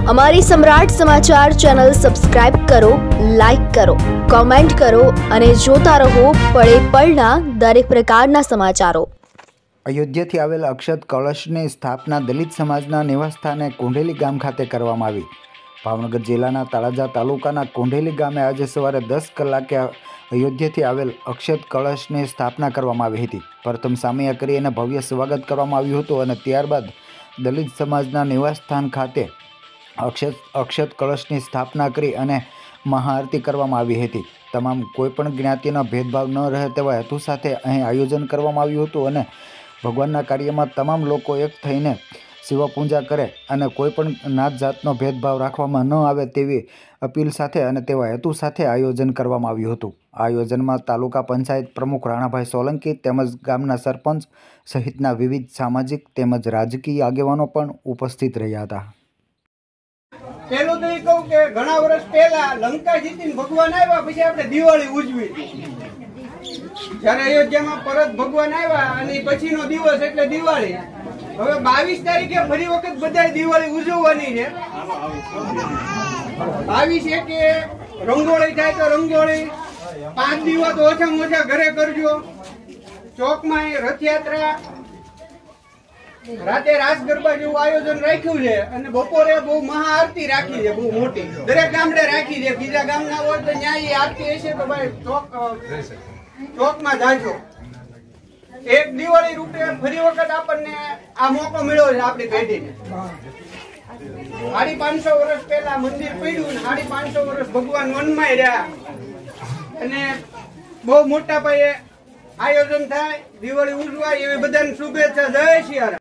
અમારી Samrat Samachar channel subscribe કરો, like કરો, કોમેન્ટ કરો અને જોતા રહો પળે પળના દરેક પ્રકારના સમાચારો। અયોધ્યાથી આવેલ અક્ષત કળશની સ્થાપના દલિત સમાજના નિવાસસ્થાને કોંઢેલી ગામ ખાતે કરવામાં આવી। ભાવનગર જિલ્લાના તળાજા તાલુકાના કોંઢેલી ગામે આજે સવારે 10 કલાકે અયોધ્યાથી આવેલ અક્ષત કળશની સ્થાપના કરવામાં આવી હતી। પ્રથમ સામૈયા કરી અને ભવ્ય સ્વાગત કરવામાં આવ્યું હતું અને ત્યારબાદ દલિત સમાજના નિવાસસ્થાન ખાતે અક્ષત કળશની સ્થાપના કરી અને મહાઆરતી કરવામાં આવી હતી। તમામ કોઈપણ જ્ઞાતિનો ભેદભાવ ન રહે તેવા હેતુ સાથે અહીં આયોજન કરવામાં આવ્યું હતું અને ભગવાનના કાર્યમાં તમામ લોકો એક થઈને શિવ પૂજા કરે અને કોઈપણ નાત જાતનો ભેદભાવ રાખવામાં ન આવે તેવી અપીલ સાથે અને તેવા હેતુ સાથે આયોજન કરવામાં આવ્યું હતું। આ આયોજનમાં તાલુકા પંચાયત પ્રમુખ રાણાભાઈ સોલંકી તેમજ ગામના સરપંચ સહિતના વિવિધ સામાજિક તેમજ રાજકીય આગેવાનો પણ ઉપસ્થિત રહ્યા હતા। પેલું તો એ કહું કે ઘણા વર્ષ પહેલા લંકા જીતીને ભગવાન આવ્યા પછી આપણે દિવાળી ઉજવી હતી। જયારે અયોધ્યામાં પરત ભગવાન આવ્યા અને પછીનો દિવસ એટલે દિવાળી। હવે 22 તારીખે ફરી વખત બધાય દિવાળી ઉજવવાની છે। 22 કે રંગોળી થાય તો રંગોળી, 5 દિવસ તો ઓછામાં ઓછા ઘરે કરજો। ચોકમાં રથયાત્રા, રાતે રાસ ગરબા જેવું આયોજન રાખ્યું છે અને બપોરે બહુ મહાઆરતી રાખી છે, બહુ મોટી દરેક ગામડે રાખી છે। બીજા ગામના હોય તો ન્યાય આરતી હશે તો ભાઈ ચોકમાં જાજો। એક દિવાળી રૂપે ફરી વખત આપણને આ મોકો મળ્યો છે આપણી પેઢીને। 550 વર્ષ પહેલા મંદિર પડ્યું ને 550 વર્ષ ભગવાન વનમાં રહ્યા અને બહુ મોટા પાયે આયોજન થાય, દિવાળી ઉજવાય એવી બધાને શુભેચ્છા। જય સિયારામ।